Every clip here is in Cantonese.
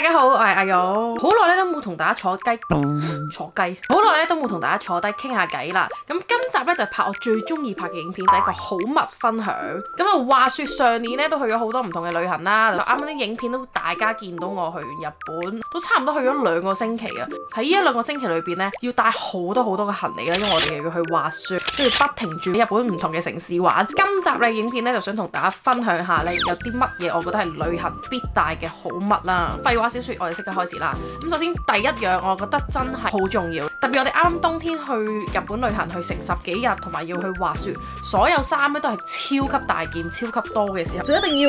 家好，我係阿玉，好耐咧都冇同大家好耐咧都冇同大家坐低傾下偈啦。咁今集咧就係拍我最中意拍嘅影片，就係一個好物分享。咁啊，話說上年咧都去咗好多唔同嘅旅行啦，啱啱啲影片都大家見到我去完日本，都差唔多去咗2個星期啊。喺呢1-2個星期裏邊咧，要帶好多嘅行李啦，因為我哋又要去滑雪，跟住不停住喺日本唔同嘅城市玩。今集嘅影片咧就想同大家分享下咧，有啲乜嘢我覺得係旅行必帶嘅好物啦。廢話少說，我哋即刻開始啦。咁首先第一樣，我覺得真係好重要，特別我哋啱啱冬天去日本旅行，去成10幾日，同埋要去滑雪，所有衫咧都係超級大件、超級多嘅時候，就一定要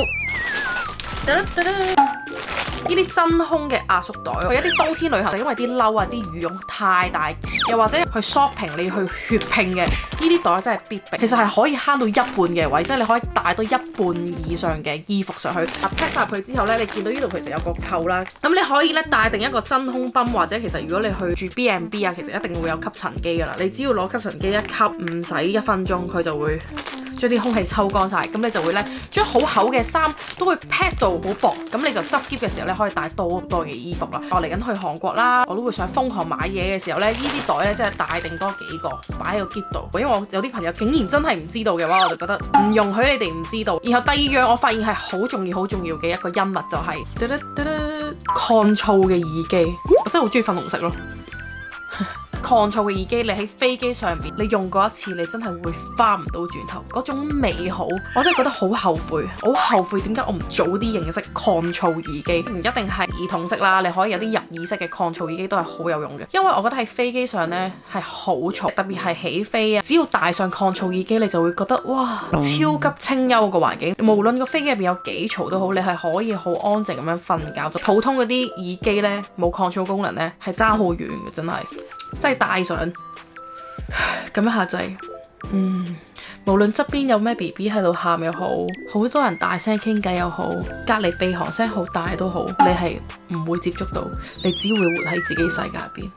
呢啲真空嘅壓縮袋。去一啲冬天旅行，因為啲褸啊、啲羽絨太大件，又或者去 shopping 你去血拼嘅，呢啲袋真係必備。其實係可以慳到一半嘅位，即係你可以帶多一半以上嘅衣服上去。pack 晒佢之後咧，你見到呢度其實有個扣啦，咁你可以咧帶定一個真空泵，或者其實如果你去住 B&B 啊，其實一定會有吸塵機噶啦。你只要攞吸塵機一吸，唔使1分鐘，佢就會將啲空氣抽乾晒，咁你就會咧將好厚嘅衫都會 pack 到好薄，咁你就執篋嘅時候咧可以帶多嘅衣服啦。我嚟緊去韓國啦，我都會想瘋狂買嘢嘅時候咧，呢啲袋咧真係帶定多幾個擺喺個篋度，因為我有啲朋友竟然真係唔知道嘅話，我就覺得唔容許你哋唔知道。然後第二樣我發現係好重要嘅一個恩物就係抗噪嘅耳機，我真係好中意粉紅色咯。抗噪嘅耳機，你喺飛機上邊，你用過一次，你真係會翻唔到轉頭嗰種美好，我真係覺得好後悔，我好後悔點解我唔早啲認識抗噪耳機。唔一定係耳筒式啦，你可以有啲入耳式嘅抗噪耳機都係好有用嘅，因為我覺得喺飛機上呢係好嘈，特別係起飛啊，只要戴上抗噪耳機，你就會覺得哇，超級清幽個環境，無論個飛機入邊有幾嘈都好，你係可以好安靜咁樣瞓覺。就普通嗰啲耳機呢，冇抗噪功能呢，係爭好遠嘅，真係戴上咁一下掣，無論側邊有咩 BB 喺度喊又好，好多人大聲傾偈又好，隔離鼻鼾聲好大都好，你係唔會接觸到，你只會活喺自己世界入邊。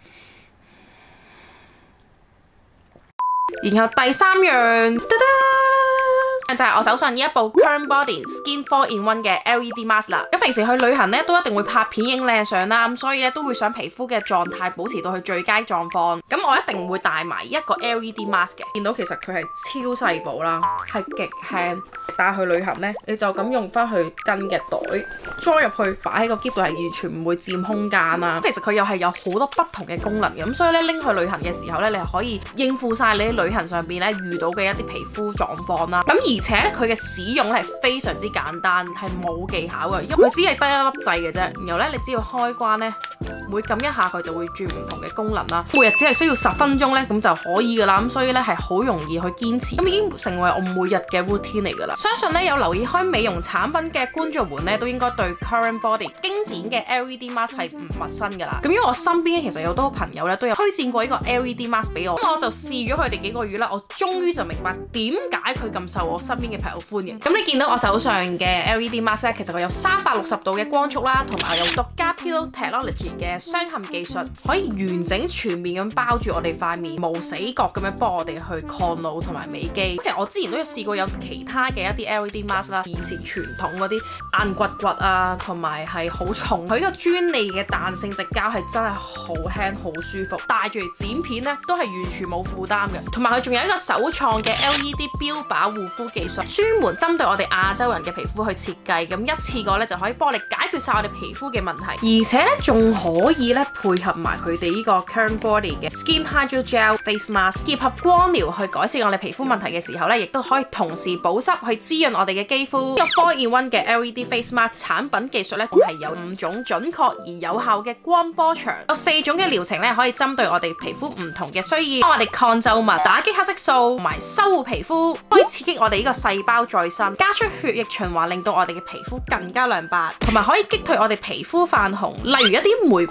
然後第三樣，就係我手上呢一部 Current Body Skin 4-in-1 嘅 LED Mask 啦。咁平時去旅行咧都一定會拍片影靚相啦，咁所以咧都會想皮膚嘅狀態保持到去最佳狀況。咁我一定會帶埋一個 LED Mask 嘅。見到其實佢係超細部啦，係極輕。帶去旅行咧，你就咁用翻去跟嘅袋裝入去，擺喺個篋度係完全唔會佔空間啦。其實佢又係有好多不同嘅功能嘅，咁所以咧拎去旅行嘅時候咧，你係可以應付晒你喺旅行上邊咧遇到嘅一啲皮膚狀況啦。咁而且咧佢嘅使用係非常之簡單，係冇技巧嘅，因為佢只係得一粒掣嘅啫。然後咧你只要開關咧，每撳一下佢就會轉唔同嘅功能啦。每日只係需要10分鐘咧，咁就可以噶啦。咁所以咧係好容易去堅持，咁已經成為我每日嘅 routine 嚟噶啦。相信咧有留意開美容產品嘅觀眾們咧，都應該對 Current Body 經典嘅 LED Mask 係唔陌生噶啦。咁因為我身邊其實有好多朋友咧都有推薦過呢個 LED Mask 俾我，咁我就試咗佢哋幾個月啦，我終於就明白點解佢咁受我身邊嘅朋友歡迎。咁你見到我手上嘅 LED Mask 咧，其實佢有360度嘅光束啦，同埋有獨家 Pillow Technology 嘅雙嵌技術，可以完整全面咁包住我哋塊面，無死角咁樣幫我哋去抗老同埋美肌。其實我之前都有試過有其他嘅一啲 LED Mask 啦，以前傳統嗰啲硬骨骨啊，同埋係好重。佢呢個專利嘅彈性直膠係真係好輕好舒服，帶住嚟剪片咧都係完全冇負擔嘅。同埋佢仲有一個首創嘅 LED 標靶護膚技術，專門針對我哋亞洲人嘅皮膚去設計，咁一次過咧就可以幫你解決晒我哋皮膚嘅問題，而且咧仲可以咧配合埋佢哋呢個 Current Body 嘅 Skin Hydro Gel Face Mask， 結合光療去改善我哋皮膚問題嘅時候咧，亦都可以同時保濕去滋潤我哋嘅肌膚。呢個 4-in-1 嘅 LED Face Mask 產品技術咧，係有5種準確而有效嘅光波長，有4種嘅療程咧，可以針對我哋皮膚唔同嘅需要，幫我哋抗皺紋、打擊黑色素同埋修護皮膚，可以刺激我哋呢個細胞再生，加速血液循環，令到我哋嘅皮膚更加亮白，同埋可以擊退我哋皮膚泛紅，例如一啲玫瑰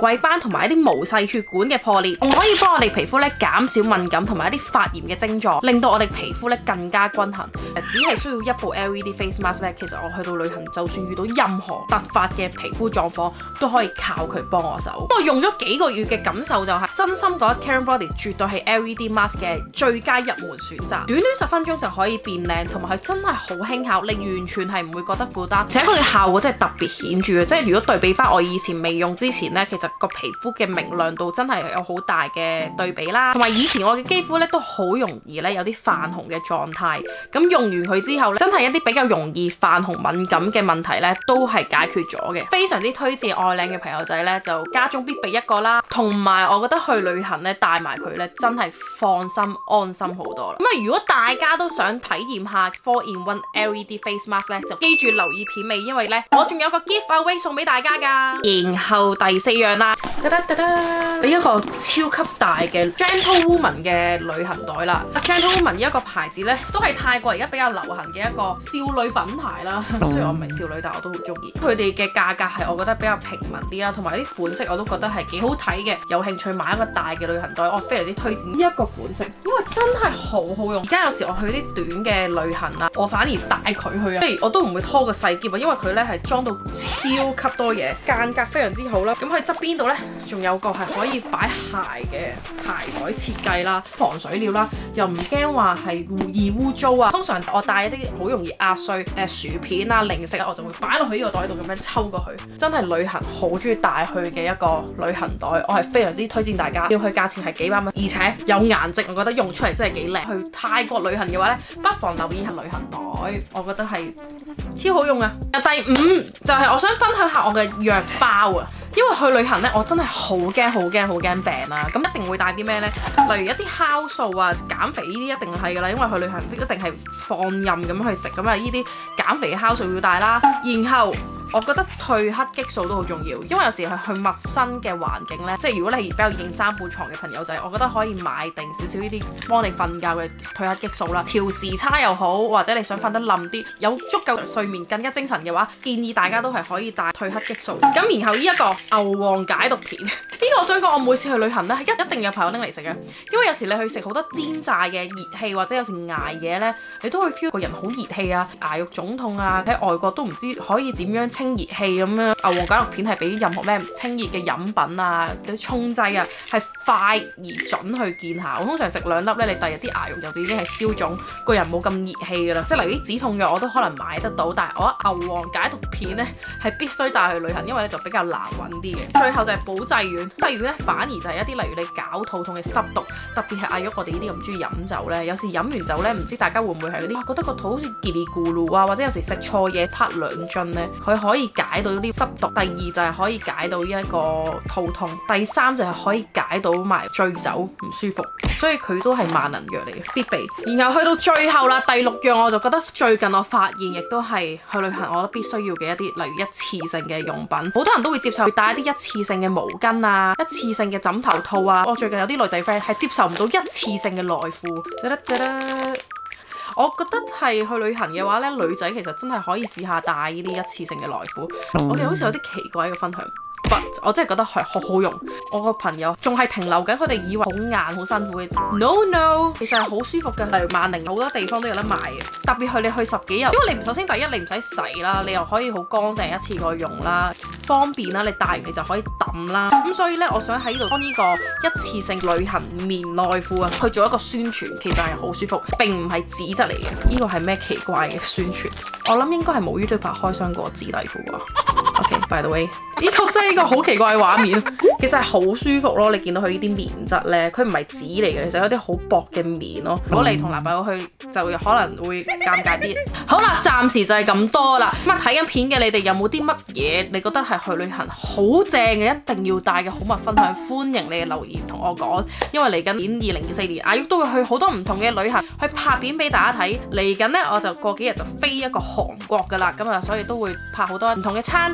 位斑同埋一啲毛細血管嘅破裂，仲可以幫我哋皮膚咧減少敏感同埋一啲發炎嘅症狀，令到我哋皮膚咧更加均衡。只係需要一部 LED face mask 咧，其實我去到旅行，就算遇到任何突發嘅皮膚狀況，都可以靠佢幫我手。我用咗幾個月嘅感受就係，真心覺得 Karen Body 絕對係 LED mask 嘅最佳入門選擇。短短10分鐘就可以變靚，同埋佢真係好輕巧，你完全係唔會覺得負擔，而且佢嘅效果真係特別顯著嘅。即係如果對比翻我以前未用之前呢，其實個皮膚嘅明亮度真係有好大嘅對比啦。同埋以前我嘅肌膚咧都好容易咧有啲泛紅嘅狀態，咁用完佢之後咧，真係一啲比較容易泛紅敏感嘅問題咧都係解決咗嘅。非常之推薦愛靚嘅朋友仔咧，就家中必備一個啦。同埋我覺得去旅行咧帶埋佢咧，真係放心安心好多啦。咁啊，如果大家都想體驗下 4-in-1 LED Face Mask 咧，就記住留意片尾，因為咧我仲有個 giveaway 送俾大家噶。然後第4樣啦，俾一個超級大嘅 Gentle Woman 嘅旅行袋啦。Gentle Woman 呢一個牌子咧，都係泰國而家比較流行嘅一個少女品牌啦。雖然我唔係少女，但我都好中意。佢哋嘅價格係我覺得比較平民啲啦，同埋啲款式我都覺得係幾好睇嘅。有興趣買一個大嘅旅行袋，我非常之推薦呢一個款式，因為真係好好用。而家有時我去啲短嘅旅行啊，我反而帶佢去啊，即係我都唔會拖個細篋啊，因為佢咧係裝到超級多嘢，間隔非常之好啦。咁佢側邊度咧仲有個係可以擺鞋嘅鞋袋設計啦，防水料啦，又唔驚話係易污糟啊。通常我帶一啲好容易壓碎薯片啊、零食啊，我就會擺落去呢個袋度咁樣抽過去。真係旅行好中意帶去嘅一個旅行袋，我係非常之推薦大家。要去價錢係幾百蚊，而且有顏值，我覺得用出嚟真係幾靚。去泰國旅行嘅話咧，不妨留意下旅行袋，我覺得係超好用啊！第5就係我想分享下我嘅藥包啊。因為去旅行咧，我真係好驚病啦，咁一定會帶啲咩呢？例如一啲酵素啊、減肥呢啲一定係噶啦，因為去旅行一定係放任咁去食，咁啊呢啲減肥嘅酵素要帶啦。然後我覺得褪黑激素都好重要，因為有時係去陌生嘅環境呢，即係如果你比較認三半床嘅朋友仔，我覺得可以買定少少呢啲幫你瞓覺嘅褪黑激素啦。調時差又好，或者你想瞓得冧啲，有足夠睡眠更加精神嘅話，建議大家都係可以帶褪黑激素。咁然後呢一個牛黃解毒片，呢個我想講，我每次去旅行咧，一定有朋友拎嚟食嘅，因為有時你去食好多煎炸嘅熱氣，或者有時捱夜咧，你都會 feel 個人好熱氣啊，牙肉腫痛啊，喺外國都唔知可以點樣清熱氣咁樣。牛黃解毒片係比任何咩清熱嘅飲品啊、嗰啲沖劑啊，係快而準去見效。我通常食2粒咧，你第二日啲牙肉就已經係消腫，個人冇咁熱氣噶啦。即係例如啲止痛藥我都可能買得到，但係我覺得牛黃解毒片咧係必須帶去旅行，因為咧就比較難揾啲嘅。最後就係保濟丸，保濟丸咧反而就係一啲例如你搞肚痛嘅濕毒，特別係阿玉我哋呢啲咁中意飲酒咧，有時飲完酒咧，唔知大家會唔會係嗰啲覺得個肚好似嘰哩咕嚕啊，或者有時食錯嘢啪2樽咧，佢可以解到啲濕毒。第2就係可以解到呢一個肚痛，第3就係可以解到埋醉酒唔舒服，所以佢都係萬能藥嚟嘅必備。然後去到最後啦，第6樣我就覺得最近我發現亦都係去旅行我覺得必須要嘅一啲，例如一次性嘅用品，好多人都會接受帶一啲一次性嘅毛巾啊、一次性嘅枕頭套啊。我最近有啲女仔 friend 係接受唔到一次性嘅內褲。我覺得係去旅行嘅話咧，女仔其實真係可以試下帶呢啲一次性嘅內褲。我哋好似有啲奇怪嘅分享。But 我真係覺得係好好用，我個朋友仲係停留緊，佢哋以為好硬好辛苦嘅 ，no， 其實係好舒服嘅。例如萬寧好多地方都有得賣嘅，特別係你去10幾日，因為你首先第一你唔使洗啦，你又可以好乾淨一次過用啦，方便啦，你帶完你就可以抌啦。咁所以咧，我想喺呢度幫呢個一次性旅行棉內褲啊，去做一個宣傳，其實係好舒服，並唔係紙質嚟嘅。呢個係咩奇怪嘅宣傳？我諗應該係冇 YouTuber 開箱過紙底褲啩。OK，by the way， 呢個真係一個好奇怪嘅畫面，其實係好舒服咯。你見到佢呢啲棉質咧，佢唔係紙嚟嘅，其實有啲好薄嘅棉咯。如果你同男朋友去，就可能會尷尬啲。好啦，暫時就係咁多啦。咁啊，睇緊片嘅你哋有冇啲乜嘢你覺得係去旅行好正嘅，一定要帶嘅好物分享？歡迎你嘅留言同我講，因為嚟緊年2024年，阿玉都會去好多唔同嘅旅行，去拍片俾大家睇。嚟緊呢，我就過幾日就飛一個韓國噶啦，咁啊，所以都會拍好多唔同嘅餐廳美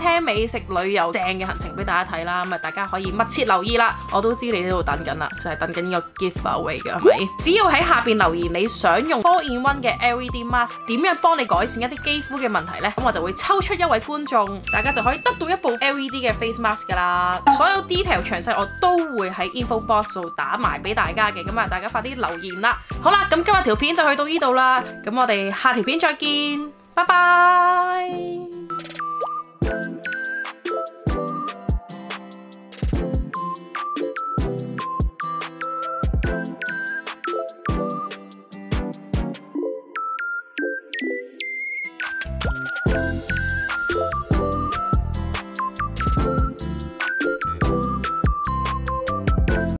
美食旅遊正嘅行程俾大家睇啦，咁啊大家可以密切留意啦。我都知你喺度等緊啦，就係等緊呢個 giveaway 嘅，係咪？只要喺下邊留言你想用 4-in-1 嘅 LED mask 點樣幫你改善一啲肌膚嘅問題呢？咁我就會抽出一位觀眾，大家就可以得到一部 LED 嘅 face mask 噶啦。所有 detail 詳細我都會喺 info box 度打埋俾大家嘅，咁啊大家快啲留言啦。好啦，咁今日條片就去到呢度啦，咁我哋下條片再見，拜拜。